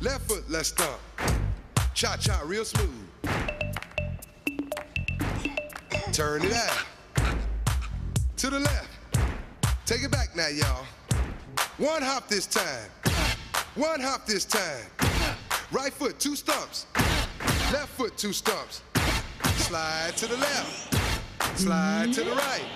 Left foot, let's stomp. Cha-cha, real smooth. Turn it out. To the left. Take it back now, y'all. One hop this time. One hop this time. Right foot, 2 stumps. Left foot, 2 stumps. Slide to the left. Slide to the right.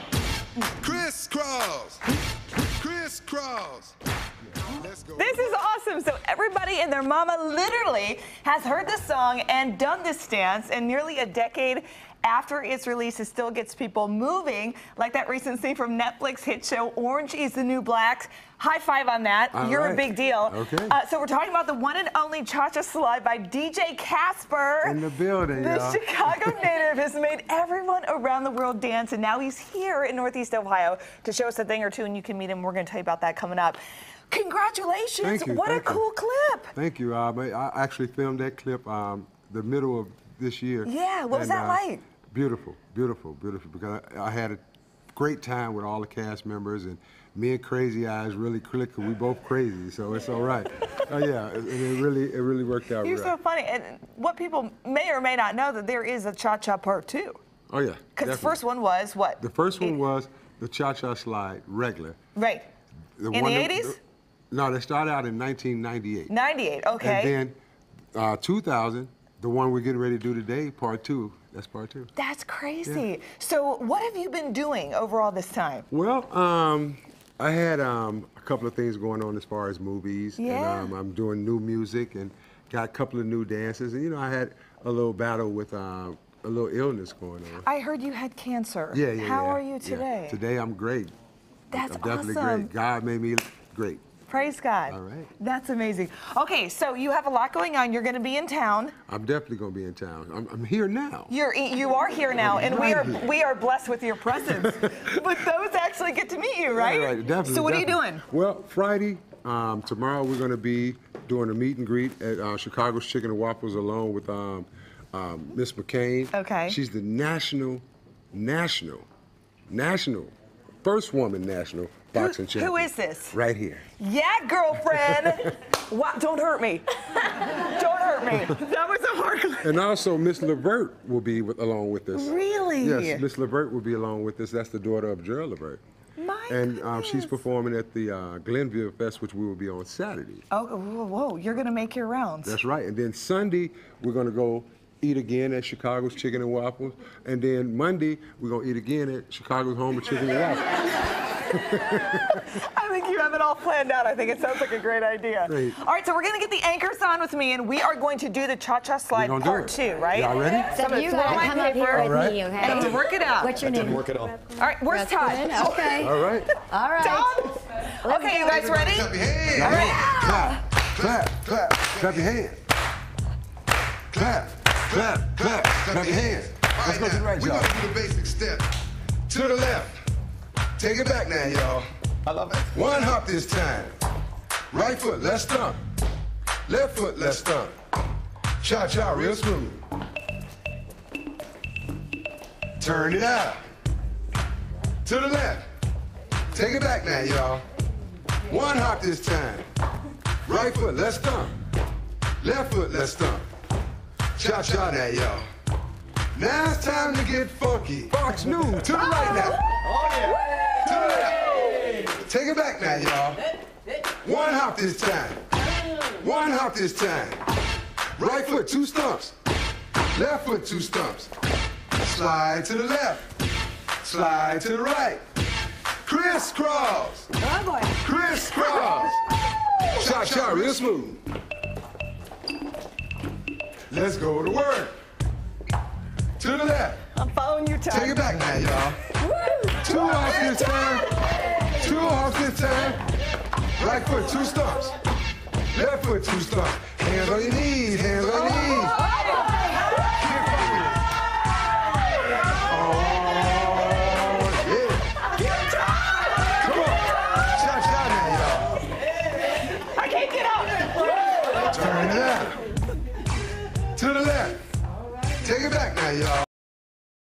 Crisscross. Crisscross. Let's go. This is awesome. So everybody and their mama literally has heard this song and done this dance, and nearly a decade after its release, it still gets people moving, like that recent scene from Netflix hit show Orange is the New Black. High five on that. You're a big deal. Okay. So we're talking about the one and only Cha-Cha Slide by DJ Casper. In the building, The Chicago native has made everyone around the world dance, and now he's here in Northeast Ohio to show us a thing or two, and you can meet him. We're going to tell you about that coming up. Congratulations. Thank you. What a cool clip. Thank you. I actually filmed that clip the middle of this year. Yeah, what was that like? Beautiful, beautiful, beautiful, because I had a great time with all the cast members, and me and Crazy Eyes really clicked, because we both crazy, so it's all right. Yeah, it really worked out. You're so funny. And what people may or may not know, that there is a Cha-Cha Part 2. Oh, yeah. Because the first one was what? The first one was the Cha-Cha Slide regular. Right. In the 80s? No, they started out in 1998. 98, okay. And then 2000, the one we're getting ready to do today, Part 2. That's Part 2. That's crazy. Yeah. So what have you been doing over all this time? Well, I had a couple of things going on as far as movies. Yeah. And I'm doing new music and got a couple of new dances. And, you know, I had a little battle with a little illness going on. I heard you had cancer. Yeah. How are you today? Yeah. Today I'm great. That's I'm definitely awesome. great. God made me great. Praise God. All right. That's amazing. Okay, so you have a lot going on. You're going to be in town. I'm definitely going to be in town. I'm here now. You are here now, and we are blessed with your presence. But those actually get to meet you, right? Right, definitely. So what definitely. are you doing? Well, Friday, tomorrow we're going to be doing a meet and greet at Chicago's Chicken and Waffles along with Miss McCain. Okay. She's the national, first woman national boxing champion. Who is this? Right here. Yeah, girlfriend. What? Don't hurt me. Don't hurt me. That was a hard clip. And also Miss Levert will be along with us. Really? Yes, Miss Levert will be along with us. That's the daughter of Gerald Levert. And she's performing at the Glenville Fest, which we will be on Saturday. Oh, whoa, you're going to make your rounds. That's right. And then Sunday, we're going to go eat again at Chicago's Chicken and Waffles. And then Monday, we're going to eat again at Chicago's Home of Chicken and Waffles. I think you have it all planned out. I think it sounds like a great idea. Great. All right, so we're going to get the anchors on with me, and we are going to do the Cha-Cha Slide Part 2, right? Y'all ready? So you got to come up here with me, okay? And I'm going to work it out. What's your name? Work it all. All right, where's Todd? Okay. All right. All right. Todd? Okay, you guys ready? Clap your hands. All right. Clap, clap, clap. Clap your hands. Clap, clap, clap. Clap your hands. Let's go to the right, We're y'all. going to do the basic step. To the left. Take it back now, y'all. I love it. One hop this time. Right foot, let's stomp. Left foot, let's stomp. Cha-cha, real smooth. Turn it out. To the left. Take it back now, y'all. One hop this time. Right foot, let's stomp. Left foot, let's stomp. Cha-cha now, y'all. Now it's time to get funky. Fox News, to the right now. Oh, yeah. To the left. Take it back now, y'all. One hop this time. One hop this time. Right foot, 2 stumps. Left foot, 2 stumps. Slide to the left. Slide to the right. Crisscross. Oh, boy. Crisscross. Cha-cha, real smooth. Let's go to work. To the left. I'm following you, Todd. Take it back now, y'all. 2 hops this time. 2 hops this time. Right foot, 2 stumps. Left foot, 2 stumps. Hands on your knees, hands on your knees.